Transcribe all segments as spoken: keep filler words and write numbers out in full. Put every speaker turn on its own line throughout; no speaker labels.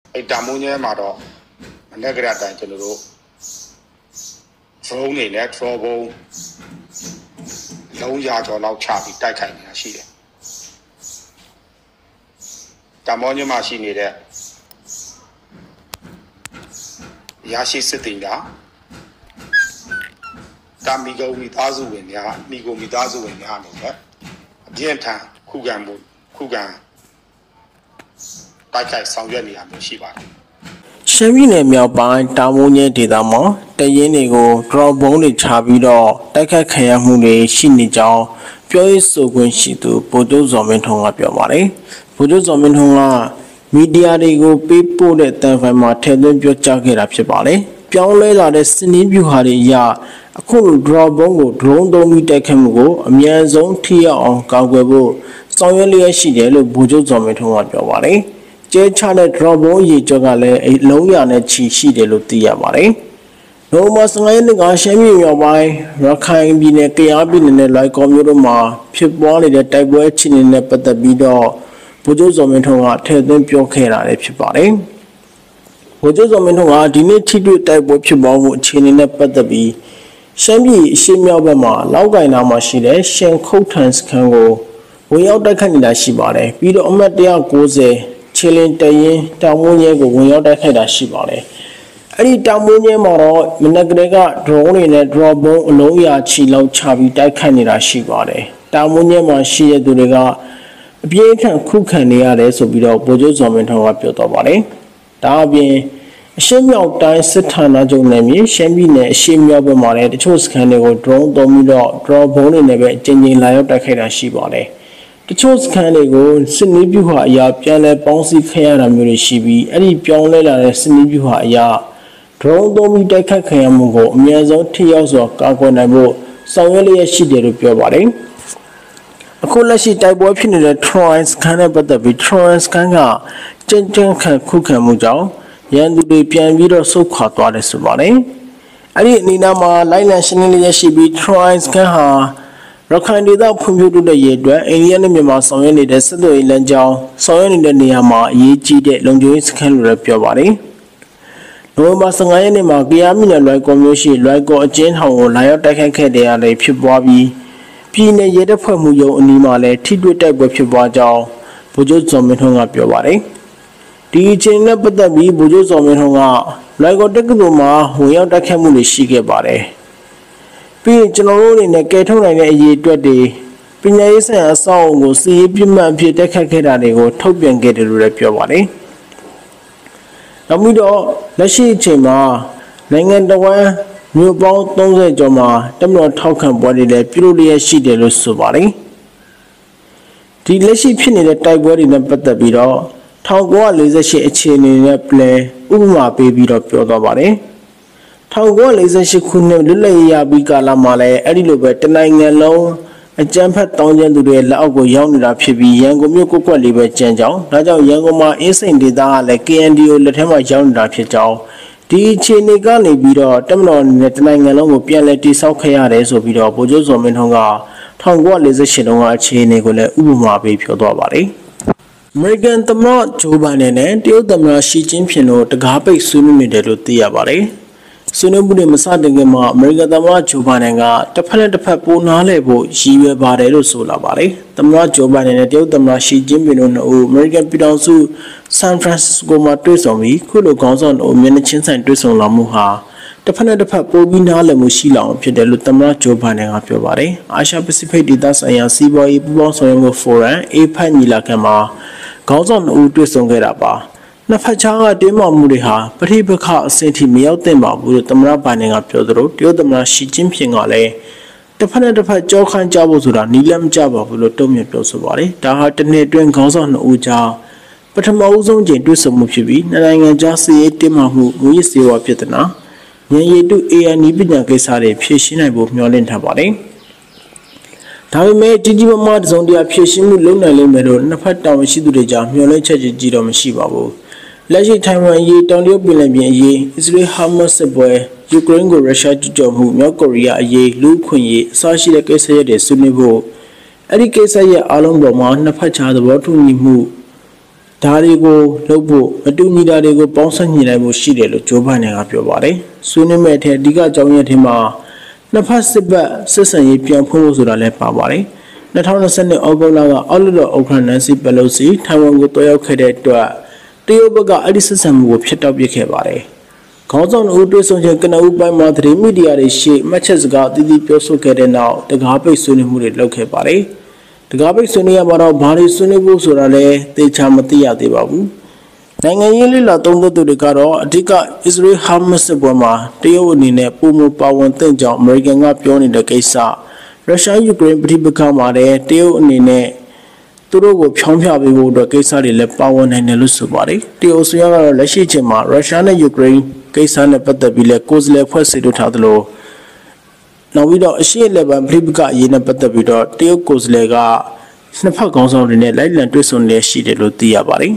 a Damunia Mado, a Negrata to the road. Thrown in that trouble. No yard or loud chappy, that kind of shit. Damonia machine there. Yashi sitting there. Damigo with Azu in ya, Migo with Azu in ya. Dienta, Kugan, Kugan. That kind of sound really and Shiba.
Shamine Miabai, Damonia did a more, the Yenigo, draw bony chabido, Daka Kayamune, Shinijao, Pure so when she do, Bodo Zomenton up your body. Bodo Zomentonga, media they go people that time for my tell them your jacket up your body. Pure la the sinin you had a ya, a cool draw bongo, drone don't meet a chemical, a mere zone tea on Kagwebo, so only a she yellow Bodo Zomenton up your body. J. Charlotte Robo ye jogale a long and chi she de lutia body. No must line the gashami your way, Rakai bin a kayabin in a like of Yuruma, Pip Wally the type watching in a pata bido, Pujozomentonga, tell them pure care at your body. Pujozomentonga, dinner tidu type watch your ball, chin in a pata bi. Shami, Shimia Bama, Lauga Nama Shide, Shen Cotans can go. We out the Canada Shibare, Bido Omatia goes. Chilling Tayin, Tamunia go way out ahead as she body. Any Tamunia Moro, Minagrega, drawn in a drawbone, Loya, Chilo, Chavi, that Canada she body. Tamunia Mashia Durega, Biakan cook and the others will be the Bojozomenton up your body. Darby, Shemia time Satana Jonami, Shembine, Shemia Bamare, the chose can go drawn domido, draw bone in a bed, changing lie out ahead she body. The chose can go, Sinibuha ya, Piana Bouncy Kayana Murishibi, any Pionella, Sinibuha ya, Drawn Domi Deka Kayamugo, Miazo, Tios or Gago Nabo, so early as she did with your body. A cool she type option in the Troy's Kana, but the Vitroy's Kanga, Jen Jen can cook and mujao, Yandu de Pian Vido so caught what is the body. I didn't need Nama, Lila Shanili she be Troy's Kaha. Rokan did out computer the Yedra, and Yanima so any the Sado Ilanjao, so any the Niama, ye G de Longjus can rep your body. No Masanganima, Giamina like Gomushi, like go a Jane How, Liotaka, they are a pure bobby. Pina Yeda Pamuyo Nimale, Tidwit type of your bajao, Bujozomenton up your body. The chain up at the B Bujozomentonga, like go Decadoma, who out the Camuli Shige body. Being general in a ghetto and a year to a day. Pinay and a song will see if you man be the Kakadani or Tobian get a rep your body. Namido, Lashi Chema, Langan the one, new bound Tonga Joma, them not talking body that purely as she did so body. The Lashi pin in the type body in the Patabido, Tonga is a she a chain in a play, Uma baby of your body. Tango is a she couldn't relay ya bigala male, a little bit denying alone, a jump at Tongan to the Lago young rapibi, Yango Muko Liber Janjao, Naja Yangoma is in the da like Candy or let him a young rapijao. The Chinigani bido, Temnon, denying alone with Pialeti Saukayares or bido, Bojozo Menhonga, Tango is a shedonga chinigole, Uma baby or body. American Tamra, Jobanene, the Odamra Shi Jimpiano, the Gape swimming in the Lutia body. Sunabudi Masadingama, Mergadama Jobananga, the Planet of Papu Nalebo, Shiva Barero Sola Bari, the Majoban and the Damashi Jimbino, American Pidansu, San Francisco Matresomi, Kulo Gonzon, or Menichin San Trison Lamuha, the Planet of Papu Binale Mushila, Pidelutama Jobanang up your body. I shall participate in that I am Siboy, Bonsoyamo Fora, A Panila Kama, Gonzon Udrisongeraba. Nafachaga dema Muriha, but he became sent him out the mob with the Tamra banning up your throat, the other Shi Jimping Ale. The planet of Jokan Jabozura, Nilam Java, will Tommy Tosovari, the heart and head drink goes on Uja. But a Mozon J do some Mushibi, Nanga Jasi ate Mahu, we see what Pietana. Ye do a and Ibina Kesare, Pishina both Nolin Tabari. Time made Tijima on the application with Luna Limero, Napat down Shiduja, Yola Chaji Jidom Shibabu. Laji time ye don't you believe ye, Israel Hamas a boy, Ukraine go Russia to Jomu, North Korea ye, Lu Kunye, Sashi the Kesa de Sunibo. Adi Kesa ye along Boma, Napacha the water Nimu. ဒါတွေကိုလုပ်ဖို့မတူညီတာတွေကိုပေါင်းစပ်ညှိနှိုင်းဖို့ရှိတယ်လို့ဂျိုးဘိုင်ဒန်ကပြောပါတယ်ဆွေးနွေးမဲ့အထက်အဓိကအကြောင်းရင်းထင်မှာနှစ်ဖက်စစ်ဘက်စစ်ဆင်ရေးပြန်ဖွင့်ဖို့ဆိုတာလည်းပါပါတယ်၂၀၂၂ဩဂုတ်လကအောက်လွှတ်တော်ဥက္ကဋ္ဌနန်စီပလိုစီထိုင်ဝမ်ကိုတွားရောက်ခဲ့တဲ့အတွက်တရုတ်ဘက်ကအဲ့ဒီစစ်ဆင်မှုကိုဖျက်တောက်ပစ်ခဲ့ပါတယ်ခေါင်းဆောင်တို့တွေ့ဆုံခြင်းကနဦးပိုင်းမှာသတင်းမီဒီယာတွေရှေ့မှတ်ချက်စကားအသီးသီးပြောဆိုခဲ့တဲ့နောက်တကားပိတ်ဆွေးနွေးမှုတွေလုပ်ခဲ့ပါတယ်တကားပိတ်ဆွေးနွေးရမှာတော့ဘာတွေဆွေးနွေးဖို့ဆိုတာလည်းသေချာမသိရသေးပါဘူးနိုင်ငံရေးလိလာသုံးသပ်သူတွေကတော့အဓိကအစ္စရေးဟာမတ်စ်ပွဲမှာတရုတ်အနေနဲ့ပုံမပါဝင်တဲ့ကြောင့်အမေရိကန်ကပြောနေတဲ့ကိစ္စရုရှားယူကရိန်းပဋိပက္ခမှာလည်းတရုတ်အနေနဲ့သူတို့ကိုဖြောင်းဖျပေးဖို့အတွက်ကိစ္စတွေလည်းပါဝင်နိုင်တယ်လို့ဆိုပါတယ်တရုတ်ဆိုရကတော့လက်ရှိချိန်မှာရုရှားနဲ့ယူကရိန်းကိစ္စနဲ့ပတ်သက်ပြီးလည်းကိုယ်စားလှယ်ဖွဲ့စည်းထုတ်ထားသလိုနောက်ပြီးတော့အရှေ့အလယ်ပိုင်းပဋိပက္ခအရေးနဲ့ပတ်သက်ပြီးတော့တရုတ်ကိုယ်စားလှယ်ကနှစ်ဖက်ခေါင်းဆောင်တွေနဲ့လိုက်လံတွေ့ဆုံနေရှိတယ်လို့သိရပါတယ်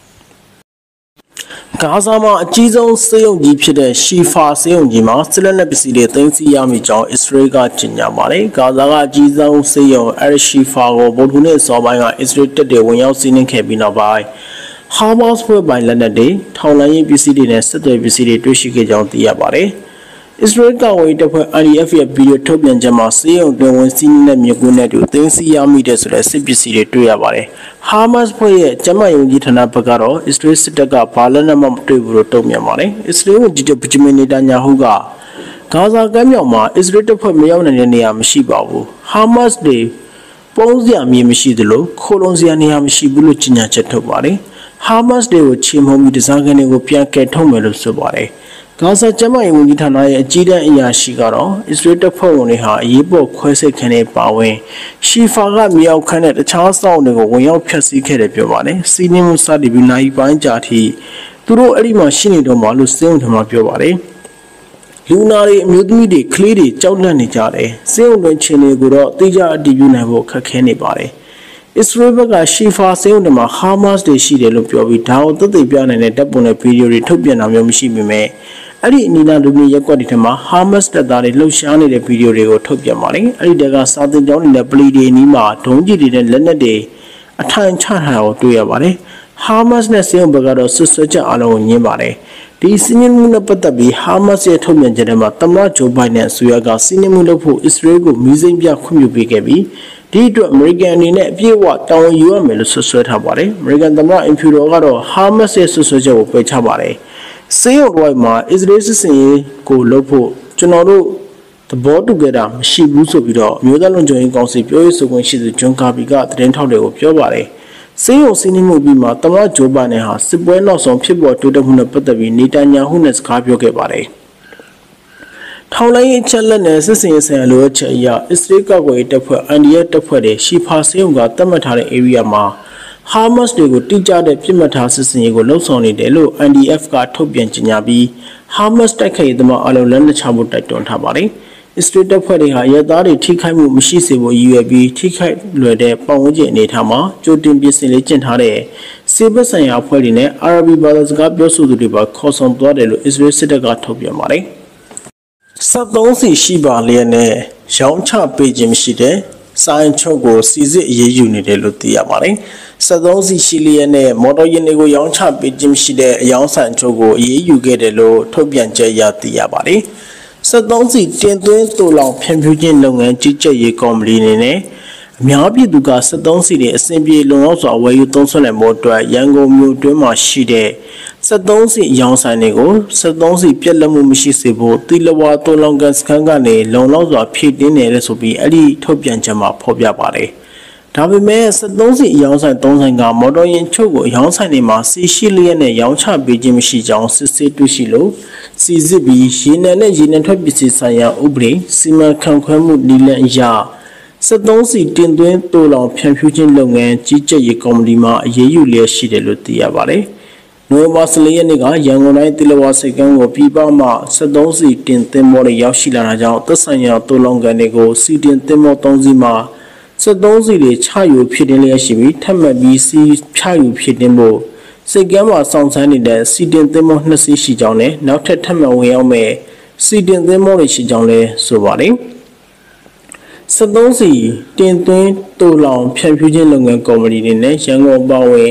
ဂါဇာမှာအကြီးဆုံးစေယုံကြီးဖြစ်တဲ့ရှီဖာစေယုံကြီးမှာစစ်လက်နက်ပစ္စည်းတွေသိမ်းဆည်းရမိကြောင်းအစ္စရေးကကြေညာပါတယ်။ဂါဇာကအကြီးဆုံးစေယုံအယ်ရှီဖာကိုဗုဒ္ဓဟူးနေ့စောပိုင်းကအစ္စရေးတပ်တွေဝင်ရောက်စီးနင်းခဲ့ပြီးနောက်ပိုင်းဟာမတ်စ်ဖွဲ့ပိုင်လက်နက်တွေထောင်လိုင်းရေးပစ္စည်းတွေနဲ့စစ်တွေပစ္စည်းတွေတွေ့ရှိခဲ့ကြောင်းသိရပါတယ်။အစ္စရေးကဝန်တပ်ဖွဲ့ I D F ရဲ့ဗီဒီယိုထုတ်ပြန်ချက်မှာစေယုံတွင်ဝင်စီးနင်းတဲ့မြစ်ကွင်းတွေသိမ်းဆည်းရမိတဲ့ဆိုတဲ့စစ်ပစ္စည်းတွေတွေ့ရပါတယ်။ဟာမတ်စ်ဖွဲ့ရဲ့ကျန်းမာရေးဝန်ကြီးဌာနဘက်ကတော့အစ္စရေးစစ်တပ်ကဘာလက်နက်မှမတွေ့ဘူးလို့တုံ့ပြန်ပါတယ်။အစ္စရေးဝန်ကြီးချုပ်ဗဂျမင်နေတန်ညာဟုကဂါဇာကမ်းမြောင်မှာအစ္စရေးတပ်ဖွဲ့မရောက်နိုင်တဲ့နေရာမရှိပါဘူး။ဟာမတ်စ်တွေပုံစံမြေမရှိသလိုခိုလုံစရာနေရာမရှိဘူးလို့ကြေညာချက်ထုတ်ပါတယ်။ဟာမတ်စ်တွေကိုချေမှုန်းပြီးတစားကန်တွေကိုပြန်ကယ်ထုတ်မယ်လို့ဆိုပါတယ်။ဂါဇာကျမ်းမာရေးဝန်ကြီးဌာနရဲ့အကြီးတန်းအရာရှိကတော့အစ္စရေးတပ်ဖွဲ့ဝင်တွေဟာအရေးပေါ်ခွဲစိတ်ခန်းတွေပါဝင်ရှီဖာကမြောက်ခန်းနဲ့တခြားစောင့်တွေကိုဝင်ရောက်ဖျက်ဆီးခဲ့တယ်ပြောပါတယ်။စီးနင်းမှုစတင်ပြီးနိုင်ပိုင်းကြာထိသူတို့အဲ့ဒီမှာရှိနေတော့မှလို့စေုံထမှာပြောပါတယ်။လူနာတွေအမျိုးသမီးတွေကလေးတွေကြောက်လန့်နေကြတယ်။စေုံတွင်ခြေတွေကိုတော့တိကျအတည်ပြုနိုင်ဖို့ခက်ခဲနေပါတယ်။အစ္စရေးဘက်ကရှီဖာစေုံတွေမှာဟာမတ်စ်တွေရှိတယ်လို့ပြောပြီးဒါကိုသက်သေပြနိုင်တဲ့တပ်ပုံနဲ့ဗီဒီယိုတွေထုတ်ပြန်တာမျိုးမရှိပေမဲ့အဲ့ဒီအနီးနားလူမျိုးရက်ကွက်တွေထဲမှာဟာမတ်စ်တပ်သားတွေလှုပ်ရှားနေတဲ့ဗီဒီယိုတွေကိုထုတ်ပြန်ပါတယ်။အဲ့ဒီတက်ကစာသင်ကျောင်းတွေနဲ့ပလီတွေနီးမှာဒုံးကြီးတွေနဲ့လက်နက်တွေအထိုင်ချထားတာကိုတွေ့ရပါတယ်။ဟာမတ်စ်နဲ့စေယုံဘက်ကတော့ဆွဆွချက်အလုံးကိုညှင်းပါတယ်။ဒီစီးနင်းမှုနဲ့ပတ်သက်ပြီးဟာမတ်စ်ရဲ့ထုတ်ပြန်ချက်ထဲမှာသမ္မတဂျိုးဘိုင်ဒန်အစိုးရကစီးနင်းမှုလုပ်ဖို့အစ္စရေးကိုမီးစိမ်းပြခွင့်ပြုပေးခဲ့ပြီးဒီအတွက်အမေရိကန်အနေနဲ့အပြည့်အဝတာဝန်ယူရမယ်လို့ဆွဆွဲထားပါတယ်။အမေရိကန်သမ္မတအင်ဖြူတော်ကတော့ဟာမတ်စ်ရဲ့ဆွဆွချက်ကိုပယ်ချပါတယ်။စေယုံဝိုင်းမှာအစ္စရေးစစ်စင်ရေးကိုလုပ်ဖို့ကျွန်တော်တို့သဘောတူခဲ့တာမရှိဘူးဆိုပြီးတော့မျိုးသားလုံခြုံရေးကောင်စီပြောရေးဆိုခွင့်ရှိသူဂျွန်ကာဘီကသတင်းထောက်တွေကိုပြောပါတယ်။စေယုံစီးနင်းမှုပြီးမှသမ္မတဂျိုးဘိုင်ဒန်ဟာစစ်ပွဲနောက်ဆုံးဖြစ်ပေါ်တိုးတက်မှုနဲ့ပတ်သက်ပြီးနေတန်ညာဟုနဲ့စကားပြောခဲ့ပါတယ်။ထောင်လိုင်းအချက်လက်နဲ့စစ်စင်ရေးဆိုင်ရာလိုအပ်ချက်အရအစ္စရေးကောက်ွယ်ရေးတပ်ဖွဲ့ I D F တပ်ဖွဲ့တွေရှီဖာစေယုံကသတ်မှတ်ထားတဲ့ area မှာဟာမတ်စ်တွေကိုတိကျတဲ့ပြစ်မှတ်ထားစစ်စင်ရေးကိုလှုံ့ဆော်နေတယ်လို့ I D F ကထုတ်ပြန်ကြေညာပြီးဟာမတ်စ်တိုက်ခိုက်ရေးသမားအလုံးလက်နက်ချဖို့တိုက်တွန်းထားပါတယ်။အစ္စရေးတပ်ဖွဲ့တွေဟာရဲသားတွေထိခိုက်မှုမရှိစေဖို့ရည်ရွယ်ပြီးထိခိုက်လွယ်တဲ့ပတ်ဝန်းကျင်အနေအထားမှာကြိုတင်ပြင်ဆင်လေ့ကျင့်ထားတဲ့စစ်ဘက်ဆိုင်ရာအဖွဲ့တွေနဲ့အာရဗီဘာသာစကားပြောဆိုသူတွေပါခေါ်ဆောင်သွားတယ်လို့အစ္စရေးစစ်တပ်ကထုတ်ပြန်ပါတယ်။စက်သုံးစီရှိပါလျက်နဲ့ရောင်းချပေးခြင်းမရှိတဲ့ဆိုင်ချုပ်ကိုစီစစ်အရေးယူနေတယ်လို့သိရပါတယ်။စက်သုံးစီရှိလျက်နဲ့မော်တော်ယာဉ်တွေကိုရောင်းချပေးခြင်းမရှိတဲ့အယောင်ဆိုင်ချုပ်ကိုအရေးယူခဲ့တယ်လို့ထုတ်ပြန်ချက်အရသိရပါတယ်။စက်သုံးစီတင်သွင်းသို့လောင်ဖြန့်ဖြူးခြင်းလုပ်ငန်းကြီးကြပ်ရေးကော်မတီအနေနဲ့အများပြည်သူကစက်သုံးစီတွေအစဉ်ပြေလုံလောက်စွာဝယ်ယူသုံးစွဲနိုင်ဖို့အတွက်ရန်ကုန်မြို့တွင်းမှာရှိတဲ့စက်သုံးစီအယောင်ဆိုင်တွေကိုစက်သုံးစီပြက်လက်မှုမရှိစေဖို့တီလဝါတိုလောင်ကန်စခန်းကနေလုံလောက်စွာဖြည့်တင်းနေတယ်ဆိုပြီးအဲ့ဒီထုတ်ပြန်ချက်မှာဖော်ပြပါတယ်။ဒါပေမဲ့စက်သုံးစီအယောင်ဆိုင်သုံးဆိုင်ကမော်တော်ယာဉ်ချုပ်ကိုအယောင်ဆိုင်တွေမှာစီရှိလျက်နဲ့ရောင်းချပေးခြင်းမရှိကြောင်းစစ်ဆေးတွေ့ရှိလို့စီစစ်ပြီးရေနံနဲ့ရေနံထွက်ပစ္စည်းဆိုင်ရာဥပဒေစီမံခန့်ခွဲမှုနည်းလမ်းအရစက်သုံးစီတင်သွင်းသို့လောင်ဖြန့်ဖြူးခြင်းလုပ်ငန်းကြီးကြပ်ရေးကော်မတီမှအရေးယူလျက်ရှိတယ်လို့သိရပါတယ်။နိုဝင်ဘာလရက်နေ့ကရန်ကုန်တိုင်းတီလဝါစိတ်ကမ်းကိုပြည်ပမှစက်သုံးစီတင်သင်္ဘောတွေရောက်ရှိလာတာကြောင့်သက်ဆိုင်ရာသို့လောင်ကန်တွေကိုစီတင်သင်္ဘောသုံးစီးမှစက်သုံးစီတွေချယူဖြစ်တင်လျက်ရှိပြီးထပ်မံပြီးစီချယူဖြစ်တင်ဖို့စိတ်ကမ်းမှာစောင့်ဆိုင်းနေတဲ့စီတင်သင်္ဘောနှစ်စီးရှိကြောင်းနဲ့နောက်ထပ်ထပ်မံဝင်ရောက်မဲ့စီတင်သင်္ဘောတွေရှိကြောင်းလည်းဆိုပါတယ်။စက်သုံးစီတင်သွင်းသို့လောင်ဖြန့်ဖြူးခြင်းလုပ်ငန်းကော်မတီတွေနဲ့ရန်ကုန်ပါဝင်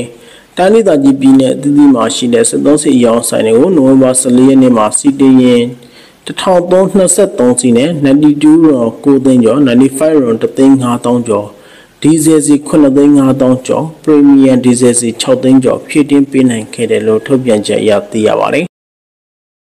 တိုင်းဒေသကြီးပြည်နယ်အသီးသီးမှာရှိတဲ့စစ်သုံးစီအယောင်ဆိုင်တွေကိုနိုဝင်ဘာ十四ရက်နေ့မှာစီတင်ရင်one thousand three hundred twenty-threeစီနဲ့ninety-twoရွန်nineသိန်းကျော်ninety-fiveရွန်oneသိန်းfiveသောင်းကျော်ဒီဇယ်စီsevenသိန်းfiveသောင်းကျော်ပရီမီယံဒီဇယ်စီsixသိန်းကျော်ဖြည့်တင်းပေးနိုင်ခဲ့တယ်လို့ထုတ်ပြန်ချက်အရသိရပါတယ်